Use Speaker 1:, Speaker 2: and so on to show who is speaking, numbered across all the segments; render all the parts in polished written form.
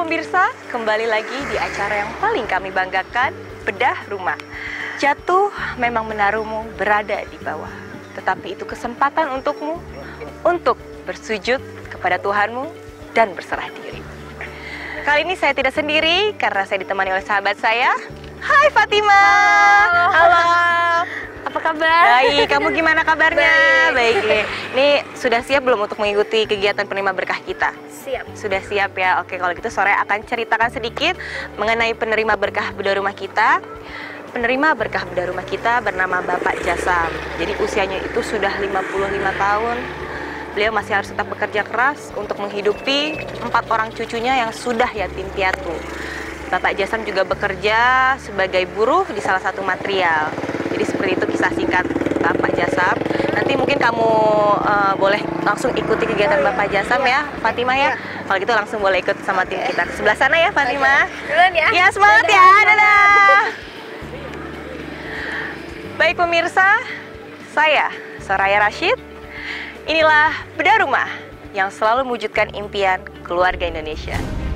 Speaker 1: pemirsa, kembali lagi di acara yang paling kami banggakan, Bedah Rumah. Jatuh memang menaruhmu berada di bawah, tetapi itu kesempatan untukmu untuk bersujud kepada Tuhanmu dan berserah diri. Kali ini saya tidak sendiri karena saya ditemani oleh sahabat saya. Hai Fatima. Halo. Apa kabar? Baik, kamu gimana kabarnya? Baik. Ini sudah siap belum untuk mengikuti kegiatan penerima berkah kita?
Speaker 2: Siap.
Speaker 1: Sudah siap ya. Oke, kalau gitu sore akan ceritakan sedikit mengenai penerima berkah bedah rumah kita. Penerima berkah bedah rumah kita bernama Bapak Jasam. Jadi usianya itu sudah 55 tahun. Beliau masih harus tetap bekerja keras untuk menghidupi 4 orang cucunya yang sudah yatim piatu. Bapak Jasam juga bekerja sebagai buruh di salah satu material. Jadi seperti itu kisah singkat Bapak Jasam. Nanti mungkin kamu boleh langsung ikuti kegiatan Bapak Jasam ya, Fatima ya. Kalau gitu langsung boleh ikut sama tim kita. Sebelah sana ya, Fatima.
Speaker 2: Duluan ya.
Speaker 1: Ya, semangat ya. Dadah. Baik pemirsa, saya Soraya Rashid. Inilah Bedah Rumah yang selalu mewujudkan impian keluarga Indonesia.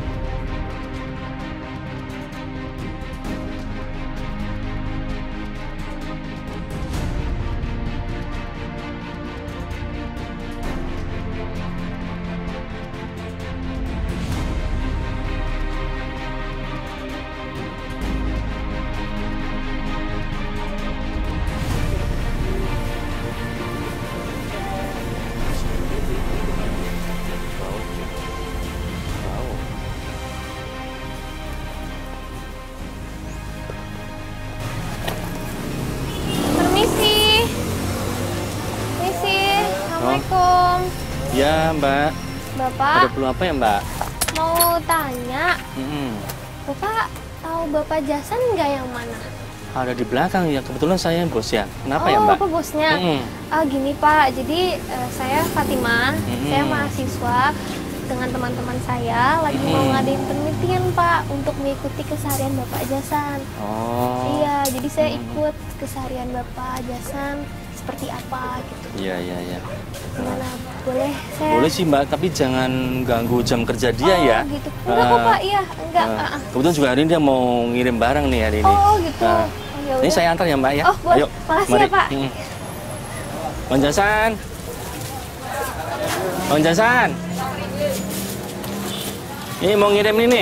Speaker 2: Assalamualaikum.
Speaker 3: Ya Mbak,
Speaker 2: Bapak,
Speaker 3: ada perlu apa ya Mbak?
Speaker 2: mau tanya, Bapak tahu Bapak Jasan nggak yang mana?
Speaker 3: Ada di belakang ya, kebetulan saya yang bos ya. Kenapa
Speaker 2: Oh,
Speaker 3: ya Mbak?
Speaker 2: Bapak bosnya? Gini Pak, jadi saya Fatima, saya mahasiswa dengan teman-teman saya lagi mau ngadain penelitian Pak untuk mengikuti keseharian Bapak Jasan.
Speaker 3: Oh.
Speaker 2: Iya, jadi saya ikut keseharian Bapak Jasan seperti apa gitu.
Speaker 3: Iya.
Speaker 2: Gimana? Boleh saya?
Speaker 3: Boleh sih Mbak, tapi jangan ganggu jam kerja dia ya.
Speaker 2: Oh gitu. Enggak kok Pak, iya. Enggak.
Speaker 3: Kebetulan juga hari ini dia mau ngirim barang nih hari ini.
Speaker 2: Oh gitu. Ya
Speaker 3: Ini
Speaker 2: udah.
Speaker 3: saya antar ya Mbak ya.
Speaker 2: Oh boleh.
Speaker 3: Ayo,
Speaker 2: Makasih
Speaker 3: mari.
Speaker 2: ya Pak.
Speaker 3: Bang Jasan. Bang Jasan. Ini mau ngirim ini.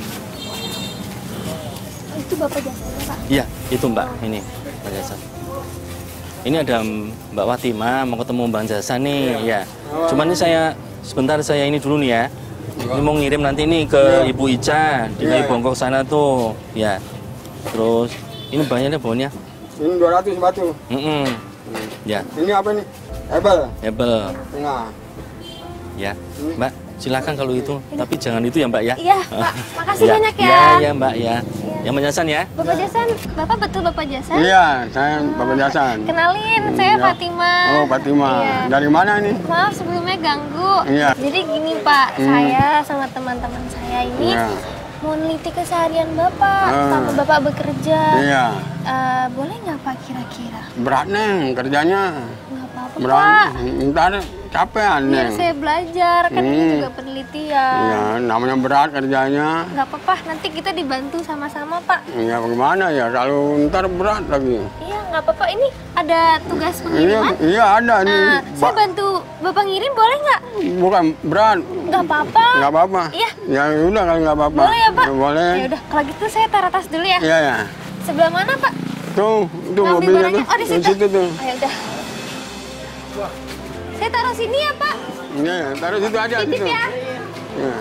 Speaker 2: Itu Bapak Jasanya Pak.
Speaker 3: Iya, itu Mbak. Ini Bang Jasan. Ini ada Mbak Fatima mau ketemu Bang Jasan nih, ya. Cuman ini sebentar saya ini dulu nih ya. Ini mau ngirim nanti ini ke Ibu Ica di Bongkok sana tuh, ya. Terus ini banyaknya baunya.
Speaker 4: Ini 200 batu.
Speaker 3: Ya.
Speaker 4: Ini apa nih? Ebel. Tengah.
Speaker 3: Ya, Mbak. Silakan kalau itu, tapi jangan itu ya Mbak ya.
Speaker 2: Iya Pak, makasih banyak ya.
Speaker 3: Iya Mbak ya. Yang Bang Jasan ya.
Speaker 2: Bapak Jasan, Bapak betul Bapak Jasan?
Speaker 4: Iya, saya Bapak Jasan.
Speaker 2: Kenalin, saya Fatima.
Speaker 4: Oh, Fatima.
Speaker 2: Iya.
Speaker 4: Dari mana nih?
Speaker 2: Maaf sebelumnya ganggu.
Speaker 4: Iya.
Speaker 2: Jadi gini Pak, saya sama teman-teman saya ini mau neliti keseharian Bapak sama Bapak bekerja.
Speaker 4: Iya.
Speaker 2: Boleh nggak Pak kira-kira?
Speaker 4: Berat neng kerjanya.
Speaker 2: Nggak apa-apa
Speaker 4: Berat.
Speaker 2: Pak.
Speaker 4: Ntar capek
Speaker 2: Biar
Speaker 4: neng.
Speaker 2: saya belajar, kan ini juga penelitian.
Speaker 4: Iya, namanya berat kerjanya.
Speaker 2: Nggak apa-apa, nanti kita dibantu sama-sama Pak.
Speaker 4: Iya, bagaimana ya? Kalau ntar berat lagi.
Speaker 2: Iya, nggak apa-apa. Ini ada tugas pengiriman.
Speaker 4: Iya ada nih.
Speaker 2: Saya bantu Bapak ngirim, boleh nggak?
Speaker 4: Bukan berat.
Speaker 2: Nggak apa-apa.
Speaker 4: Nggak apa-apa.
Speaker 2: Iya.
Speaker 4: Ya udah kalau nggak apa-apa.
Speaker 2: Boleh ya Pak?
Speaker 4: Boleh.
Speaker 2: Ya udah, kalau gitu saya taruh tas dulu ya.
Speaker 4: Iya ya.
Speaker 2: Sebelah mana Pak?
Speaker 4: Tuh
Speaker 2: Ngambil
Speaker 4: mobilnya
Speaker 2: barangnya.
Speaker 4: tuh.
Speaker 2: Oh, di
Speaker 4: Di
Speaker 2: situ.
Speaker 4: situ tuh.
Speaker 2: Ayo udah. Saya taruh sini ya Pak.
Speaker 4: Iya, taruh situ aja
Speaker 2: Titip
Speaker 4: situ.
Speaker 2: ya.
Speaker 4: Iya.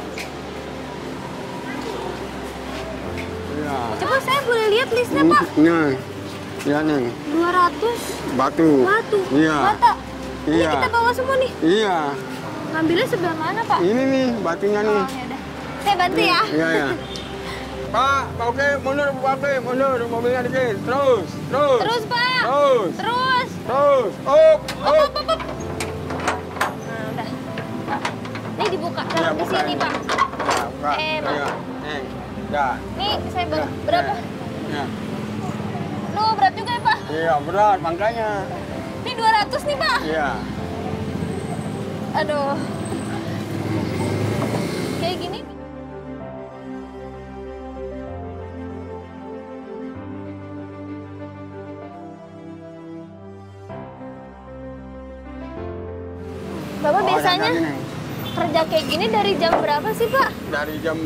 Speaker 4: Iya.
Speaker 2: Coba saya boleh lihat listnya Pak.
Speaker 4: Nah, iya nih,
Speaker 2: 200
Speaker 4: batu.
Speaker 2: batu.
Speaker 4: Iya.
Speaker 2: Bata. Ini
Speaker 4: Iya.
Speaker 2: kita bawa semua nih.
Speaker 4: Iya.
Speaker 2: Ngambilnya sebelah mana Pak?
Speaker 4: Ini nih batunya nih.
Speaker 2: Oh ya udah. Saya bantu ya.
Speaker 4: Iya, iya. Pak, oke, mundur, oke, mundur, mobilnya dikit. Terus.
Speaker 2: Terus Pak.
Speaker 4: Terus.
Speaker 2: Terus.
Speaker 4: Terus. Up.
Speaker 2: Op. Nah udah. Ini dibuka.
Speaker 4: Iya,
Speaker 2: Taruh di
Speaker 4: buka
Speaker 2: sini
Speaker 4: ini.
Speaker 2: Pak.
Speaker 4: Buka.
Speaker 2: Emang.
Speaker 4: Iya. Nih. Dah.
Speaker 2: Nih saya bawa. Berapa?
Speaker 4: Iya.
Speaker 2: Duh berat juga ya Pak.
Speaker 4: Iya, berat makanya.
Speaker 2: Ini 200 nih Pak.
Speaker 4: Iya.
Speaker 2: Aduh. Kayak gini. Bapak
Speaker 4: Oh,
Speaker 2: biasanya
Speaker 4: ada gini.
Speaker 2: kerja kayak gini dari jam berapa sih, Pak?
Speaker 4: Dari jam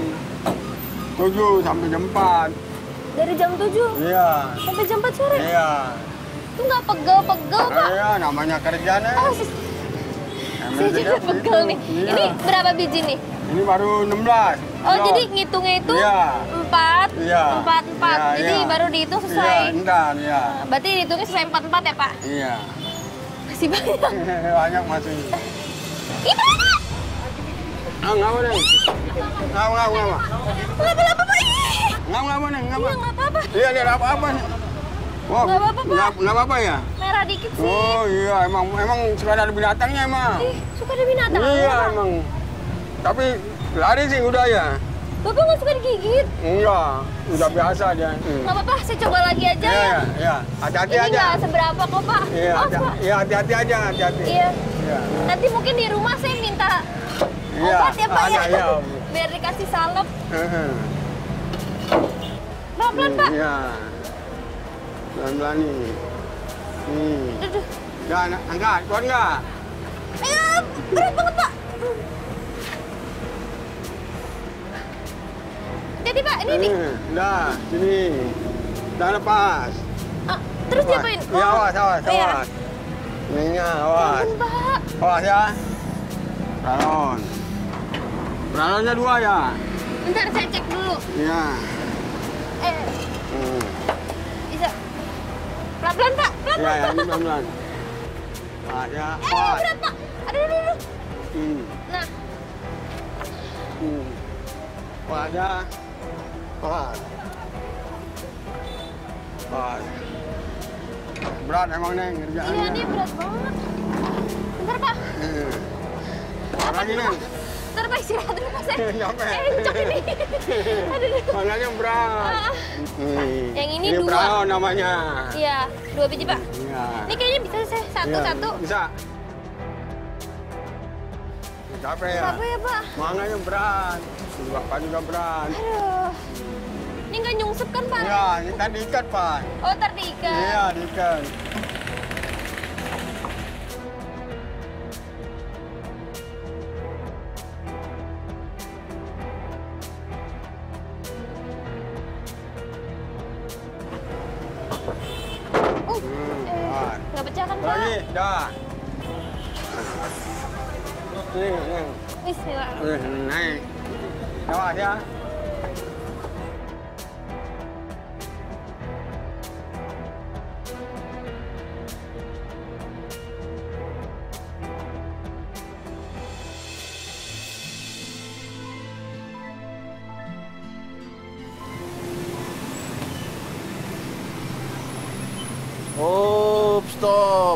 Speaker 4: 7 sampai jam 4.
Speaker 2: Dari jam 7
Speaker 4: Iya.
Speaker 2: sampai jam 4 sore?
Speaker 4: Iya.
Speaker 2: Itu nggak pegel-pegel, Pak?
Speaker 4: Iya, namanya kerjaan.
Speaker 2: Oh, saya jadi pegel nih.
Speaker 4: Iya.
Speaker 2: Ini berapa biji nih?
Speaker 4: Ini baru 16.
Speaker 2: Oh, jadi ngitungnya itu
Speaker 4: Iya.
Speaker 2: 4,
Speaker 4: Iya.
Speaker 2: 4, 4.
Speaker 4: Iya,
Speaker 2: Jadi
Speaker 4: iya.
Speaker 2: baru dihitung
Speaker 4: Iya,
Speaker 2: sesuai.
Speaker 4: entar, iya.
Speaker 2: Berarti dihitungnya sesuai 4 ya, Pak?
Speaker 4: Iya.
Speaker 2: Masih banyak.
Speaker 4: Banyak masih.
Speaker 2: Itu apa?
Speaker 4: Ngapa nih? Ngapa?
Speaker 2: Apa-apa, Pak?
Speaker 4: Ngapa nih?
Speaker 2: Iya, nggak apa-apa.
Speaker 4: Iya, dia apa nih? Wah,
Speaker 2: Nggak apa-apa, Pak.
Speaker 4: Nggak apa-apa ya?
Speaker 2: Merah dikit sih.
Speaker 4: Oh iya, emang suka ada binatangnya emang.
Speaker 2: Ih, suka ada binatang.
Speaker 4: Iya
Speaker 2: Pak.
Speaker 4: emang. Tapi lari sih udah ya.
Speaker 2: Bapak nggak suka digigit?
Speaker 4: Enggak, udah biasa dia.
Speaker 2: Nggak apa-apa, saya coba lagi aja
Speaker 4: Iya,
Speaker 2: ya.
Speaker 4: iya. Hati-hati
Speaker 2: Ini
Speaker 4: aja.
Speaker 2: nggak seberapa kok, Pak.
Speaker 4: Iya,
Speaker 2: Maaf, Pak.
Speaker 4: iya, hati-hati aja, hati-hati.
Speaker 2: Iya.
Speaker 4: Iya.
Speaker 2: Nanti mungkin di rumah saya minta
Speaker 4: Iya,
Speaker 2: obat ya, Pak,
Speaker 4: ada,
Speaker 2: ya.
Speaker 4: iya.
Speaker 2: Biar dikasih salep.
Speaker 4: Heeh.
Speaker 2: Pelan-pelan, Pak.
Speaker 4: Iya. Pelan-pelan nih. Nih.
Speaker 2: Aduh.
Speaker 4: Udah, angkat, kuat nggak?
Speaker 2: Ayo, berat banget, Pak. Jadi, Pak, ini.
Speaker 4: Udah, sini. Udah lepas.
Speaker 2: Ah, terus
Speaker 4: Lepas.
Speaker 2: diapain?
Speaker 4: Iya, awas, awas,
Speaker 2: Iya.
Speaker 4: awas. Ininya, awas.
Speaker 2: Ampun, Pak.
Speaker 4: Awas ya. Peralon. Peralonnya 2 ya?
Speaker 2: Bentar, saya cek dulu.
Speaker 4: Iya.
Speaker 2: Eh, bisa. Pelan-pelan, Pak.
Speaker 4: Iya,
Speaker 2: Pelan-pelan.
Speaker 4: ya, ini pelan-pelan. Awas ya, awas.
Speaker 2: Berat, Pak. Aduh.
Speaker 4: Hmm.
Speaker 2: Nah,
Speaker 4: Awas ya. Awas. Awas. Berat emang nih kerjaannya.
Speaker 2: iya, ini berat banget. Bentar, Pak.
Speaker 4: Apa lagi nih?
Speaker 2: Bentar, Pak, istirahat dulu, Pak. Saya
Speaker 4: Nyampe.
Speaker 2: encok ini. Aduh.
Speaker 4: Makanya berat.
Speaker 2: Ah.
Speaker 4: Nih.
Speaker 2: Yang ini 2.
Speaker 4: peralon namanya.
Speaker 2: Iya, 2 biji, Pak.
Speaker 4: Iya.
Speaker 2: Ini kayaknya bisa saya satu-satu.
Speaker 4: Iya, bisa. Capek ya?
Speaker 2: Apa ya, Pak?
Speaker 4: Makanya berat. Bapak juga berat.
Speaker 2: Aduh. Ini nggak nyungsep kan, Pak?
Speaker 4: Iya, ini kan diikat, Pak.
Speaker 2: Oh, ntar diikat.
Speaker 4: Iya, diikat.
Speaker 2: Nggak pecah kan, Pak?
Speaker 4: Lagi, dah. Nih.
Speaker 2: Bismillah.
Speaker 4: Naik. Awas ya.
Speaker 5: Oh, stop.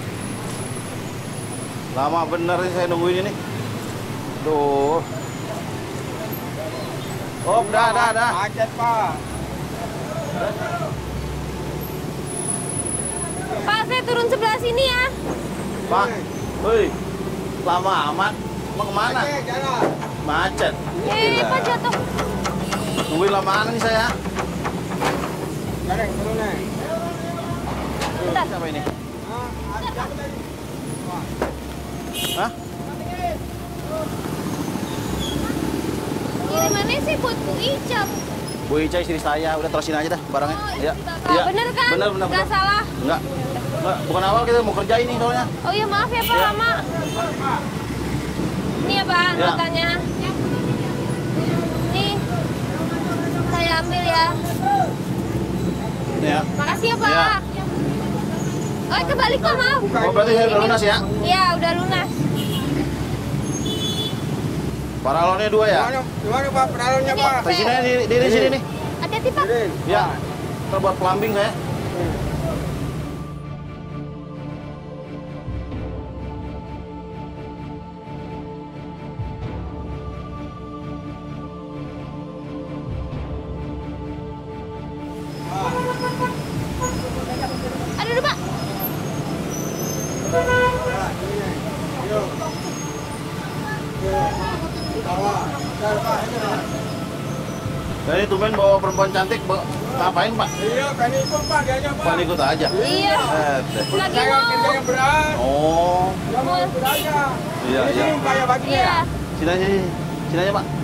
Speaker 5: Lama bener nih saya nungguin ini. Tuh. Oh, dah.
Speaker 4: Macet, Pak.
Speaker 2: Pak, saya turun sebelah sini ya.
Speaker 5: Pak, woi, lama amat. Mau kemana?
Speaker 4: Macet, jalan.
Speaker 5: Macet.
Speaker 2: Pak, jatuh.
Speaker 5: Nungguin lamaan nih saya.
Speaker 4: Jalan, turun nih.
Speaker 2: Bentar.
Speaker 5: Siapa ini? Hah?
Speaker 2: Kirimannya sih buat Bu Icam.
Speaker 5: Bu Ica istri saya, udah terusin aja dah barangnya.
Speaker 2: Oh,
Speaker 5: Iya.
Speaker 2: istri Bapak. Bener kan?
Speaker 5: Bener.
Speaker 2: Nggak salah.
Speaker 5: Enggak, bukan awal kita mau kerja ini soalnya.
Speaker 2: Oh iya, maaf ya, Pak,
Speaker 5: Iya.
Speaker 2: lama. Ini ya, Pak,
Speaker 5: Iya.
Speaker 2: notanya. Nih, saya ambil ya.
Speaker 5: Ini ya.
Speaker 2: Makasih ya, Pak.
Speaker 5: Iya.
Speaker 2: Oh, kebalik, Pak, maaf.
Speaker 5: Oh, berarti saya udah lunas ya?
Speaker 2: Iya, udah lunas.
Speaker 5: Paralonnya 2 ya?
Speaker 4: Gimana, Pak? Peralonnya,
Speaker 2: Ini
Speaker 4: Pak?
Speaker 5: Di sini, di sini nih.
Speaker 2: Hati-hati, Pak.
Speaker 4: Kirin.
Speaker 5: Ya, terbuat pelambing saya.
Speaker 2: Aduh, Pak.
Speaker 5: Dan ini tumben bawa perempuan cantik, ngapain Pak?
Speaker 4: Iya, kan ikut, Pak. Diajak, Pak.
Speaker 5: Pak ikut aja.
Speaker 2: Iya.
Speaker 5: Deh.
Speaker 2: Lagi
Speaker 4: Saya
Speaker 2: mau.
Speaker 4: kerjanya berat.
Speaker 5: Oh,
Speaker 4: Dia mau ikut aja.
Speaker 5: Iya, iya.
Speaker 4: Ini kayak bajunya.
Speaker 2: Iya.
Speaker 5: Sini aja, sini aja, Pak.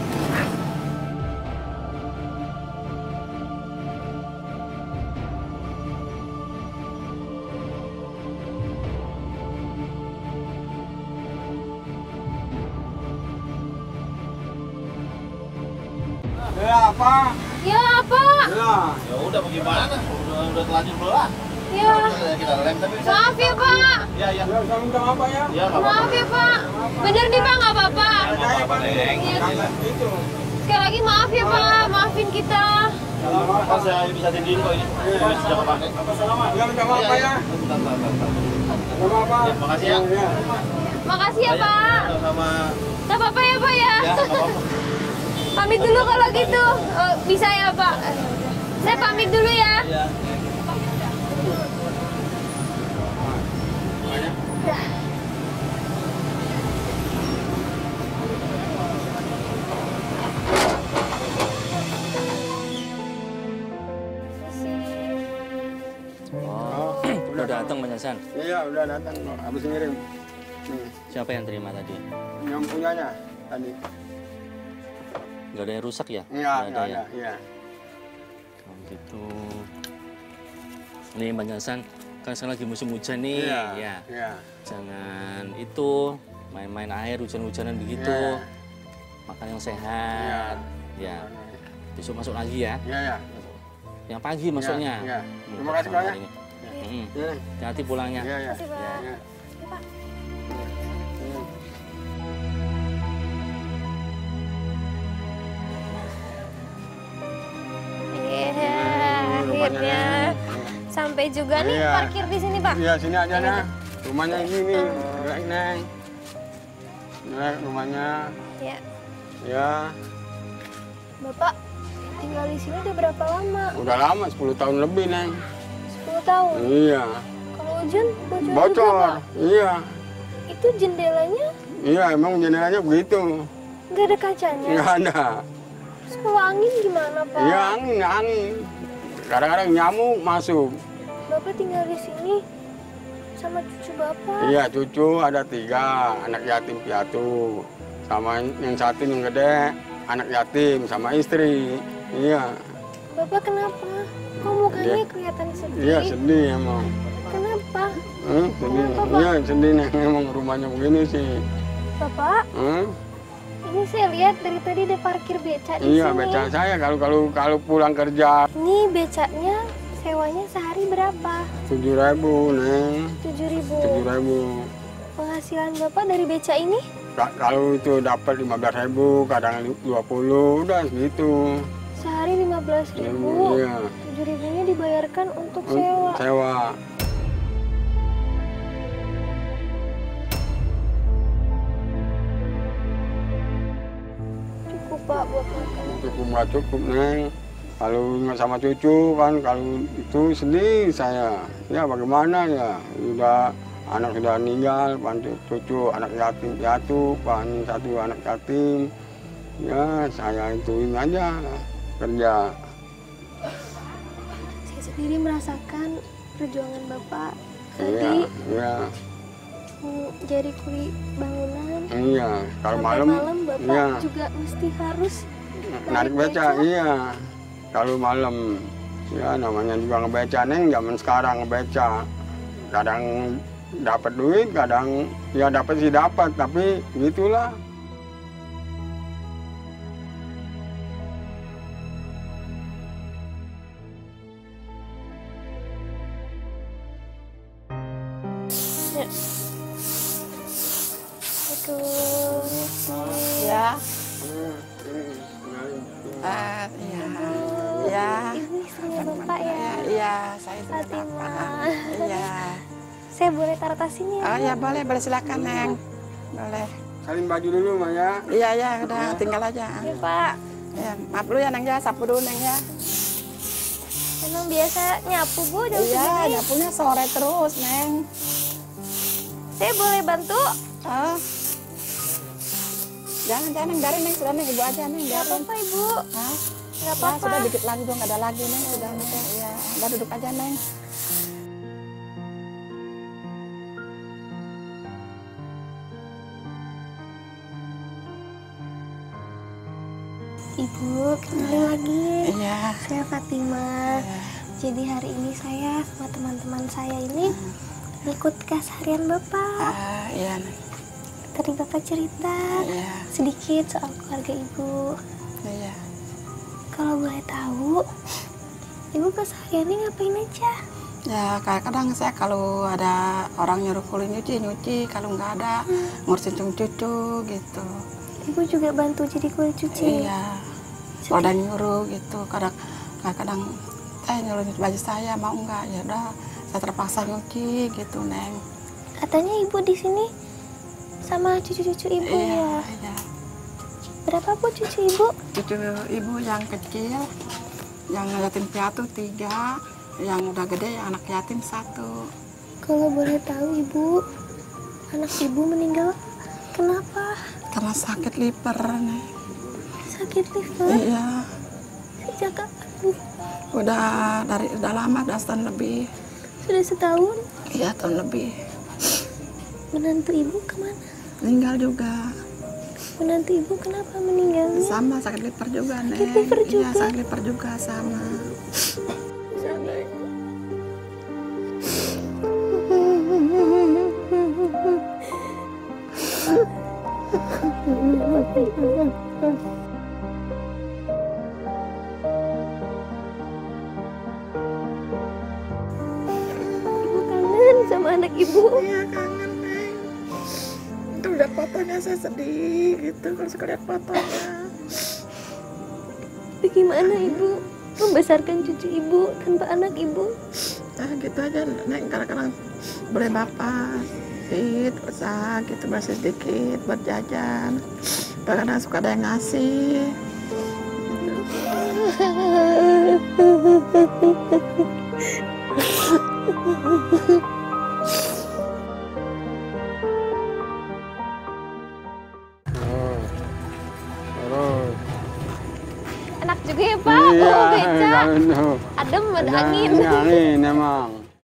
Speaker 4: Ya, Pak.
Speaker 2: Ya, Pak.
Speaker 4: Ya.
Speaker 5: Ya udah bagaimana? Udah telanjur belah.
Speaker 2: Ya.
Speaker 5: Kita lem tapi
Speaker 2: Maaf ya, Pak.
Speaker 5: Iya, iya.
Speaker 4: Ya, saya minta apa ya?
Speaker 5: Iya, enggak apa-apa.
Speaker 2: Maaf ya, Pak. Bener nih, Pak, nggak apa-apa.
Speaker 5: Enggak apa-apa, Neng.
Speaker 2: Iya.
Speaker 4: Itu.
Speaker 2: Sekali lagi maaf ya, Pak. Maafin kita.
Speaker 5: Pas saya bisa tindihin kok ini. Ini sudah kepakai.
Speaker 4: Ya, minta maaf Pak ya.
Speaker 5: Bentar, bentar, bentar.
Speaker 4: Minta maaf Pak.
Speaker 5: Makasih ya.
Speaker 4: Ya.
Speaker 2: Makasih ya, Pak.
Speaker 5: Sama
Speaker 2: Nggak apa-apa ya, Pak ya.
Speaker 5: ya, enggak apa-apa.
Speaker 2: Pamit dulu kalau gitu. Oh, bisa ya, Pak? Saya pamit dulu ya.
Speaker 5: Iya.
Speaker 3: Oh, udah datang Bang Hasan.
Speaker 4: Iya, udah datang. Habis ngirim. Nih,
Speaker 3: Siapa yang terima tadi?
Speaker 4: yang punyanya tadi.
Speaker 3: Nggak ada yang rusak ya?
Speaker 4: Iya,
Speaker 3: Nggak
Speaker 4: nggak ada. Iya.
Speaker 3: Oh, gitu. Nih Bang Hasan, kan sekarang lagi musim hujan nih.
Speaker 4: Iya.
Speaker 3: Ya.
Speaker 4: Iya.
Speaker 3: Jangan itu main-main air hujan-hujanan begitu.
Speaker 4: Iya.
Speaker 3: Makan yang sehat. Ya. Besok masuk lagi ya.
Speaker 4: Iya, iya.
Speaker 3: Yang pagi masuknya.
Speaker 4: Iya.
Speaker 3: Hmm,
Speaker 4: Terima kasih banyak.
Speaker 3: ini. Hmm.
Speaker 4: Iya.
Speaker 3: Hati-hati pulangnya.
Speaker 4: Iya, iya.
Speaker 2: Makasih, Pak.
Speaker 4: Iya.
Speaker 2: Ya, Pak. Iya, akhirnya sampai juga nih
Speaker 4: Iya.
Speaker 2: parkir di sini, Pak.
Speaker 4: Iya, sini aja nah. Rumahnya ini nih. Gerak, Neng. Nah, rumahnya.
Speaker 2: Ya.
Speaker 4: Ya,
Speaker 2: Bapak tinggal di sini udah berapa lama?
Speaker 4: udah lama, 10 tahun lebih, Neng.
Speaker 2: 10 tahun.
Speaker 4: Iya.
Speaker 2: Kalau hujan bocor juga,
Speaker 4: Bocor.
Speaker 2: Pak.
Speaker 4: Iya.
Speaker 2: Itu jendelanya
Speaker 4: Iya, emang jendelanya begitu.
Speaker 2: nggak ada kacanya.
Speaker 4: Nggak ada.
Speaker 2: Terus kalau angin gimana, Pak?
Speaker 4: Iya, angin. Kadang-kadang nyamuk masuk.
Speaker 2: Bapak tinggal di sini sama cucu Bapak.
Speaker 4: Iya, cucu ada 3, anak yatim piatu. Sama yang satu yang gede, anak yatim sama istri. Iya.
Speaker 2: Bapak kenapa? Kok mukanya
Speaker 4: Iya.
Speaker 2: kelihatan sedih?
Speaker 4: Iya, sedih emang.
Speaker 2: Kenapa?
Speaker 4: Sedih.
Speaker 2: Kenapa, Pak?
Speaker 4: Iya, sedih Neng. Emang rumahnya begini sih.
Speaker 2: Bapak, ini saya lihat dari tadi ada parkir beca di
Speaker 4: Iya,
Speaker 2: sini.
Speaker 4: beca saya kalau pulang kerja
Speaker 2: Ini becanya sewanya sehari berapa?
Speaker 4: 7.000, Neng.
Speaker 2: 7.000.
Speaker 4: 7.000.
Speaker 2: Penghasilan Bapak dari beca ini?
Speaker 4: Kalau itu dapat 15.000, kadang 20, udah segitu.
Speaker 2: Sehari 15.000.
Speaker 4: Iya.
Speaker 2: 7.000-nya dibayarkan untuk sewa.
Speaker 4: Sewa.
Speaker 2: Cukup, Pak, buat makan.
Speaker 4: Cukup nggak cukup, Neng. Kalau nggak sama cucu kan, kalau itu sedih saya. Ya bagaimana ya, anak sudah meninggal, cucu anak yatim piatu, satu anak yatim. Ya saya ituin aja kerja.
Speaker 2: Saya sendiri merasakan perjuangan Bapak
Speaker 4: Iya,
Speaker 2: tadi
Speaker 4: iya,
Speaker 2: jadi kuli bangunan.
Speaker 4: iya. Kalau
Speaker 2: Sampai
Speaker 4: malam,
Speaker 2: malam Bapak
Speaker 4: iya,
Speaker 2: juga mesti harus
Speaker 4: narik beca, iya. Kalau malam, ya namanya juga ngebeca, Neng. Zaman sekarang ngebeca, kadang dapat duit, kadang ya dapat sih dapat, tapi gitulah.
Speaker 2: Ya. Itu
Speaker 6: Ya, iya, iya,
Speaker 2: Ibu istrinya Bapak ya.
Speaker 6: iya, saya sudah
Speaker 2: Fatima.
Speaker 6: paham. Iya.
Speaker 2: Saya boleh taruh tas ini ya?
Speaker 6: Oh ya boleh, boleh silakan Neng. Boleh.
Speaker 4: Salin baju dulu, Maya.
Speaker 6: Iya ya, udah tinggal aja.
Speaker 2: Ya, Pak.
Speaker 6: Ya, maaf dulu ya Neng ya, sapu dulu Neng ya.
Speaker 2: Emang biasa nyapu, Bu, jam
Speaker 6: Iya,
Speaker 2: segini?
Speaker 6: nyapunya sore terus Neng.
Speaker 2: Saya boleh bantu?
Speaker 6: Oh. Jangan Neng, biarin Neng, sudah Neng, ibu aja Neng,
Speaker 2: Nggak
Speaker 6: biarin.
Speaker 2: apa-apa, Ibu.
Speaker 6: Hah?
Speaker 2: Nggak
Speaker 6: Ya,
Speaker 2: apa-apa.
Speaker 6: sudah dikit lagi, belum ada lagi Neng, sudah Neng. Iya, udah duduk aja Neng.
Speaker 2: Ibu, kenalin lagi.
Speaker 6: Iya.
Speaker 2: Saya Fatima.
Speaker 6: Iya.
Speaker 2: Jadi hari ini saya sama teman-teman saya ini ikut keseharian Bapak.
Speaker 6: Iya.
Speaker 2: Tadi Bapak cerita
Speaker 6: Iya.
Speaker 2: sedikit soal keluarga Ibu.
Speaker 6: Iya.
Speaker 2: Kalau boleh tahu, Ibu kesehariannya ngapain aja?
Speaker 6: Ya kadang-kadang saya kalau ada orang nyuruh kulit nyuci, kalau nggak ada ngurusin cucu gitu.
Speaker 2: Ibu juga bantu jadi kulit cuci.
Speaker 6: Iya. Kalau ada nyuruh gitu, kadang-kadang nyuruh nyuci baju saya mau nggak, ya udah saya terpaksa nyuci gitu, Neng.
Speaker 2: Katanya Ibu di sini sama cucu-cucu Ibu ya.
Speaker 6: Iya.
Speaker 2: Berapa Bu cucu Ibu?
Speaker 6: Cucu ibu yang kecil, yang yatim piatu 3, yang udah gede yang anak yatim 1.
Speaker 2: Kalau boleh tahu Ibu, anak Ibu meninggal kenapa?
Speaker 6: Karena sakit liver, Neng.
Speaker 2: Sakit liver?
Speaker 6: Iya.
Speaker 2: Sejak kapan Bu?
Speaker 6: Udah lama, udah setahun lebih.
Speaker 2: Sudah setahun?
Speaker 6: Iya, tahun lebih.
Speaker 2: Menantu Ibu kemana?
Speaker 6: Meninggal juga.
Speaker 2: Menantu Ibu kenapa meninggalnya?
Speaker 6: Sama sakit liver juga, Neng.
Speaker 2: Sakit liver juga?
Speaker 6: Iya, sakit liver juga sama.
Speaker 2: Ibu kangen sama anak Ibu.
Speaker 6: Iya, kangen, Neng. Itu lihat fotonya saya sedih gitu kalau saya lihat fotonya.
Speaker 2: Bagaimana Ibu membesarkan cucu Ibu tanpa anak Ibu?
Speaker 6: Nah gitu aja, Neng. Kadang-kadang boleh bapak usaha gitu, masih sedikit buat jajan. Kadang-kadang suka ada yang ngasih.
Speaker 4: Terus.
Speaker 2: Enak juga ya Pak,
Speaker 4: Iya,
Speaker 2: bawa beca.
Speaker 4: benar.
Speaker 2: Adem ada
Speaker 4: Ada
Speaker 2: angin.
Speaker 4: angin emang.